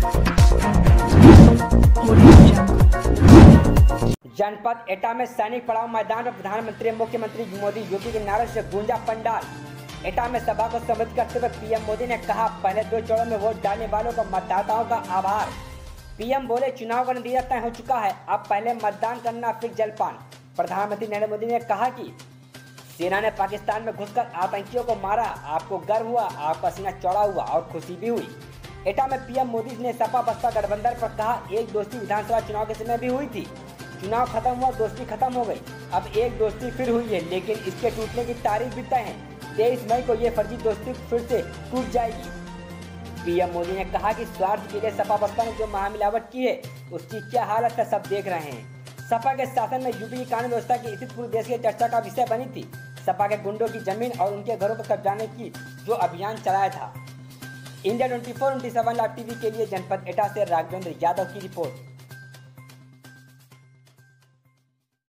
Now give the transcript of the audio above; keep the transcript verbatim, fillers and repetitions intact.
जनपद एटा में सैनिक पड़ाव मैदान पर प्रधानमंत्री मुख्यमंत्री मोदी यूपी के नारे से गूंजा पंडाल। एटा में सभा को संबोधित करते हुए पीएम मोदी ने कहा, पहले दो चरणों में वोट डालने वालों को मतदाताओं का आभार। पीएम बोले, चुनाव का नतीजा तय हो चुका है, अब पहले मतदान करना फिर जलपान। प्रधानमंत्री नरेंद्र मोदी ने कहा कि सेना ने पाकिस्तान में घुसकर आतंकियों को मारा, आपको गर्व हुआ, आपका सीना चौड़ा हुआ और खुशी भी हुई। एटा में पीएम मोदी ने सपा बसपा गठबंधन पर कहा, एक दोस्ती विधानसभा चुनाव के समय भी हुई थी, चुनाव खत्म हुआ, दोस्ती खत्म हो गई, अब एक दोस्ती फिर हुई है, लेकिन इसके टूटने की तारीख भी तय है। तेईस मई को ये फर्जी दोस्ती फिर से टूट जाएगी। पीएम मोदी ने कहा कि स्वार्थ के लिए सपा बसपा ने जो महामिलावट की है, उसकी क्या हालत है सब देख रहे हैं। सपा के शासन में यूपी की कानून व्यवस्था की स्थिति पूरे देश के चर्चा का विषय बनी थी। सपा के गुंडों की जमीन और उनके घरों को कब्जाने की जो अभियान चलाया था। India twenty four into seven live TV के लिए जनपद एटा से राघवेंद्र यादव की रिपोर्ट।